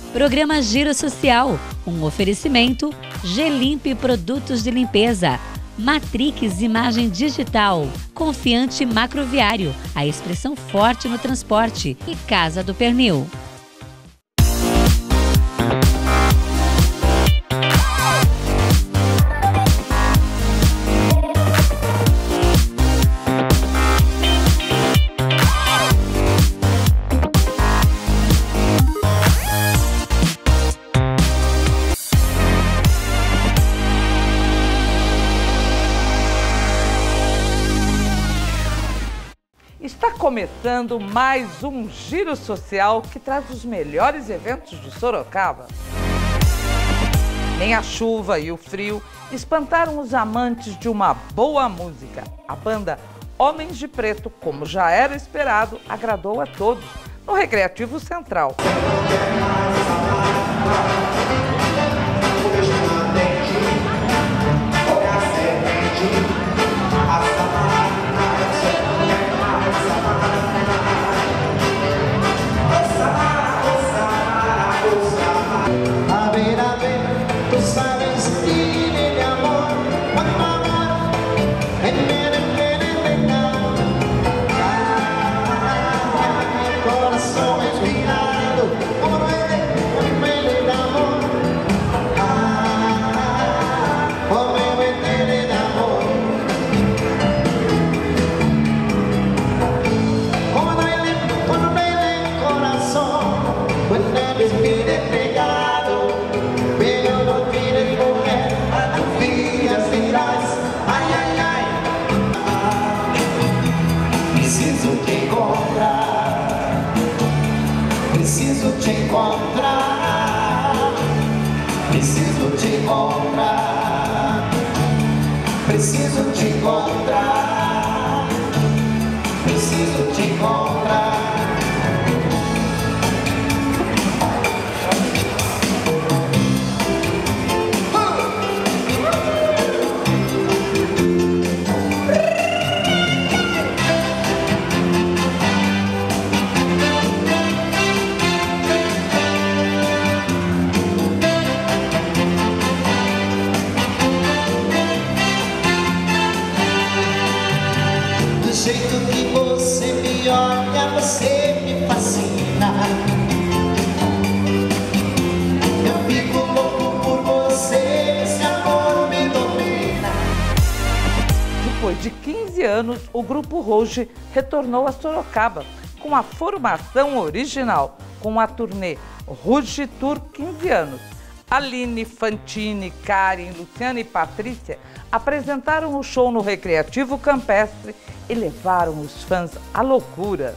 Programa Giro Social, um oferecimento Gelimp Produtos de Limpeza, Matrix Imagem Digital, Confiante Macroviário, a expressão forte no transporte e Casa do Pernil. Está começando mais um Giro Social que traz os melhores eventos de Sorocaba. Nem a chuva e o frio espantaram os amantes de uma boa música. A banda Homens de Preto, como já era esperado, agradou a todos no Recreativo Central. Preciso te encontrar, preciso te encontrar, preciso te encontrar, preciso te encontrar. Do jeito que você me olha, você me fascina. Eu fico louco por você, esse amor me domina. Depois de 15 anos, o Grupo Rouge retornou a Sorocaba com a formação original, com a turnê Rouge Tour 15 anos. Aline, Fantini, Karen, Luciana e Patrícia apresentaram o show no Recreativo Campestre e levaram os fãs à loucura.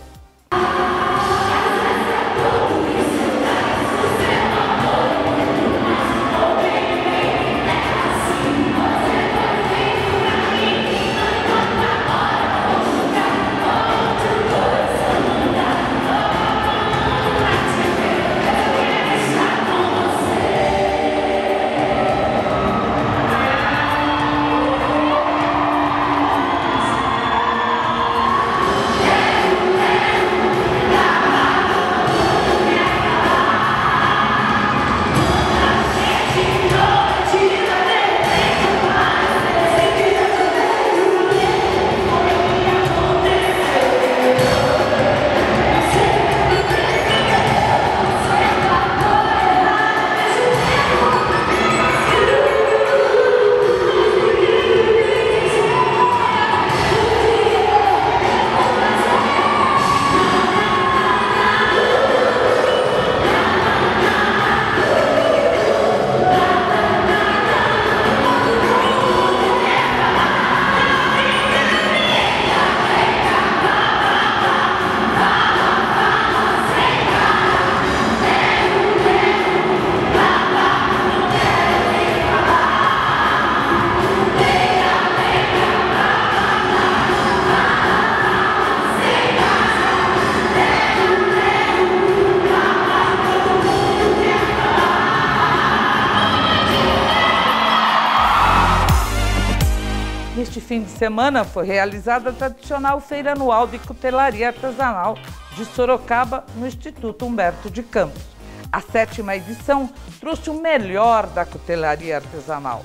Neste fim de semana foi realizada a tradicional Feira Anual de Cutelaria Artesanal de Sorocaba, no Instituto Humberto de Campos. A 7ª edição trouxe o melhor da cutelaria artesanal.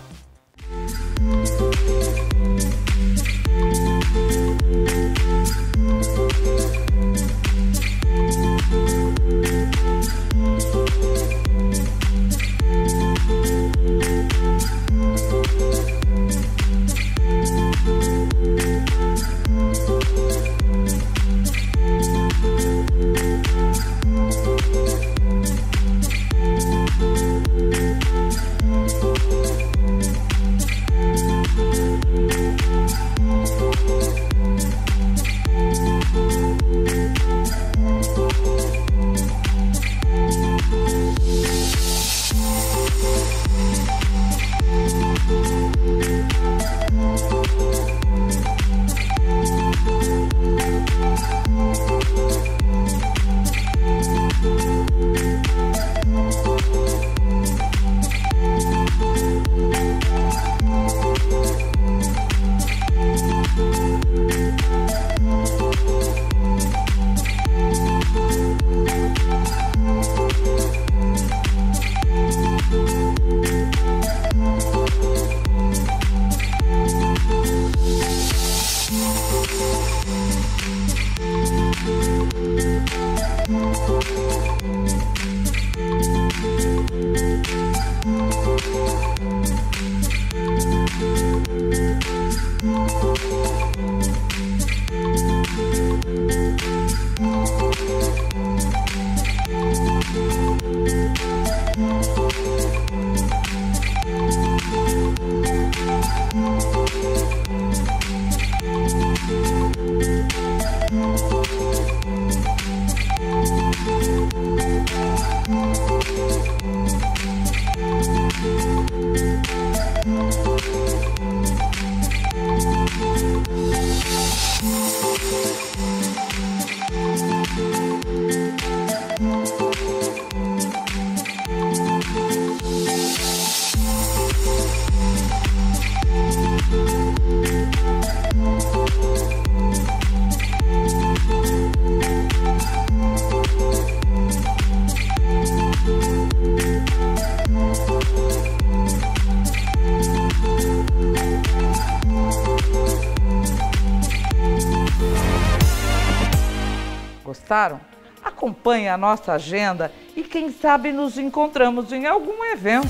Gostaram? Acompanhe a nossa agenda e quem sabe nos encontramos em algum evento.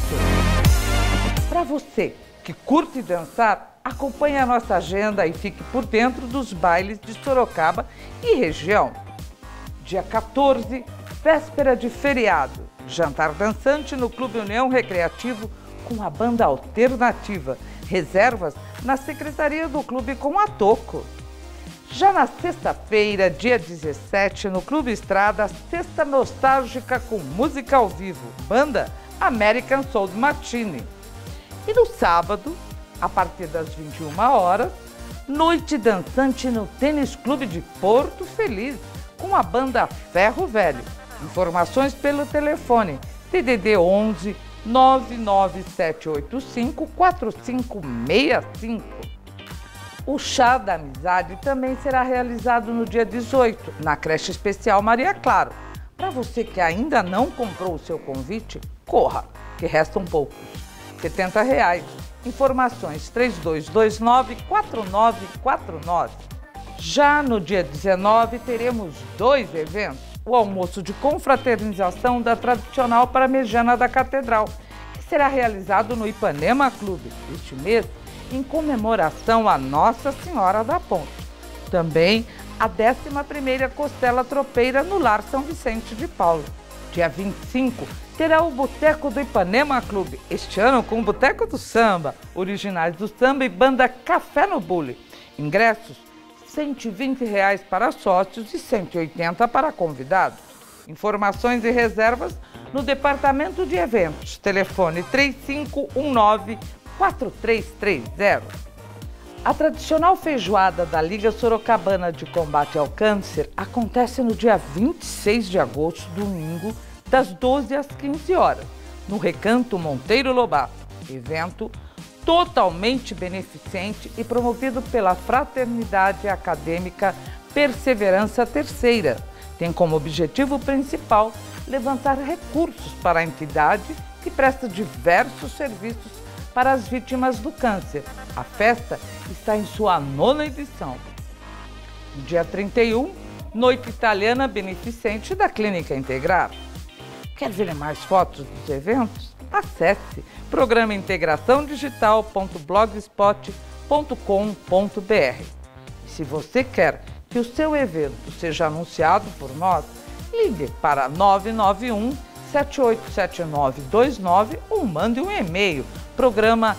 Para você que curte dançar, acompanhe a nossa agenda e fique por dentro dos bailes de Sorocaba e região. Dia 14, véspera de feriado, jantar dançante no Clube União Recreativo com a banda alternativa. Reservas na secretaria do clube com a Toco. Já na sexta-feira, dia 17, no Clube Estrada, Sexta Nostálgica com música ao vivo, banda American Soul Martini. E no sábado, a partir das 21 horas, noite dançante no Tênis Clube de Porto Feliz, com a banda Ferro Velho. Informações pelo telefone DDD 11 99785 4565. O Chá da Amizade também será realizado no dia 18, na creche especial Maria Claro. Para você que ainda não comprou o seu convite, corra, que restam poucos. R$ 70. Informações 3229-4949. Já no dia 19, teremos 2 eventos. O almoço de confraternização da tradicional Parmegiana da Catedral, que será realizado no Ipanema Clube este mês, em comemoração a Nossa Senhora da Ponte. Também a 11ª Costela Tropeira no Lar São Vicente de Paulo. Dia 25, terá o Boteco do Ipanema Clube, este ano com o Boteco do Samba, Originais do Samba e banda Café no Bule. Ingressos R$ 120 para sócios e R$ 180 para convidados. Informações e reservas no Departamento de Eventos. Telefone 3519-4330. A tradicional feijoada da Liga Sorocabana de Combate ao Câncer acontece no dia 26 de agosto, domingo, das 12 às 15 horas, no Recanto Monteiro Lobato. Evento totalmente beneficente e promovido pela Fraternidade Acadêmica Perseverança Terceira. Tem como objetivo principal levantar recursos para a entidade que presta diversos serviços para as vítimas do câncer. A festa está em sua 9ª edição. No dia 31, Noite Italiana Beneficente da Clínica Integrar. Quer ver mais fotos dos eventos? Acesse programaintegraçãodigital.blogspot.com.br. E se você quer que o seu evento seja anunciado por nós, ligue para 991 787929 ou mande um e-mail, programa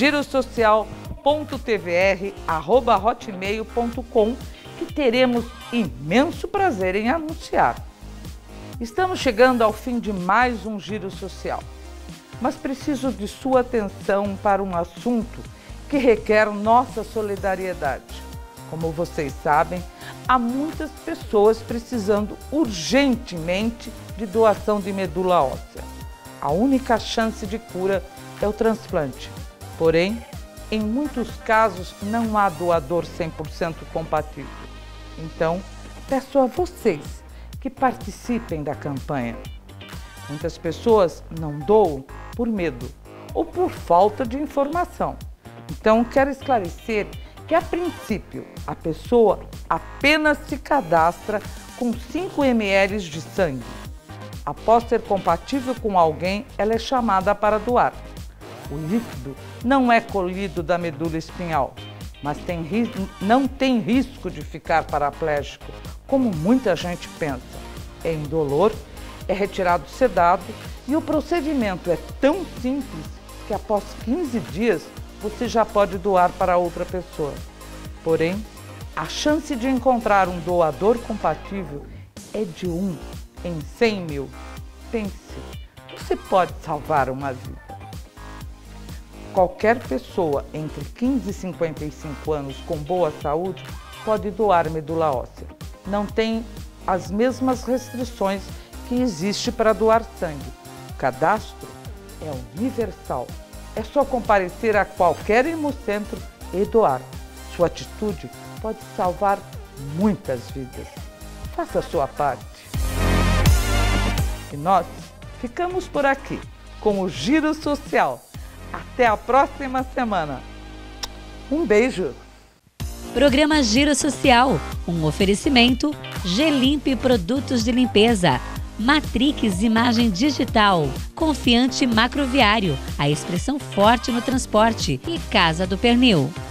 girosocial.tvr@hotmail.com, que teremos imenso prazer em anunciar. Estamos chegando ao fim de mais um Giro Social, mas preciso de sua atenção para um assunto que requer nossa solidariedade. Como vocês sabem, há muitas pessoas precisando urgentemente de doação de medula óssea. A única chance de cura é o transplante. Porém, em muitos casos não há doador 100% compatível. Então, peço a vocês que participem da campanha. Muitas pessoas não doam por medo ou por falta de informação. Então, quero esclarecer que, a princípio, a pessoa apenas se cadastra com 5 ml de sangue. Após ser compatível com alguém, ela é chamada para doar. O líquido não é colhido da medula espinhal, mas não tem risco de ficar paraplégico, como muita gente pensa. É indolor, é retirado sedado e o procedimento é tão simples que após 15 dias você já pode doar para outra pessoa. Porém, a chance de encontrar um doador compatível é de 1 em 100 mil. Pense, você pode salvar uma vida. Qualquer pessoa entre 15 e 55 anos com boa saúde pode doar medula óssea. Não tem as mesmas restrições que existe para doar sangue. O cadastro é universal. É só comparecer a qualquer hemocentro e doar. Sua atitude pode salvar muitas vidas. Faça a sua parte. E nós ficamos por aqui com o Giro Social. Até a próxima semana. Um beijo. Programa Giro Social, um oferecimento Gelimp Produtos de Limpeza, Matrix Imagem Digital, Confiante Macroviário, a expressão forte no transporte e Casa do Pernil.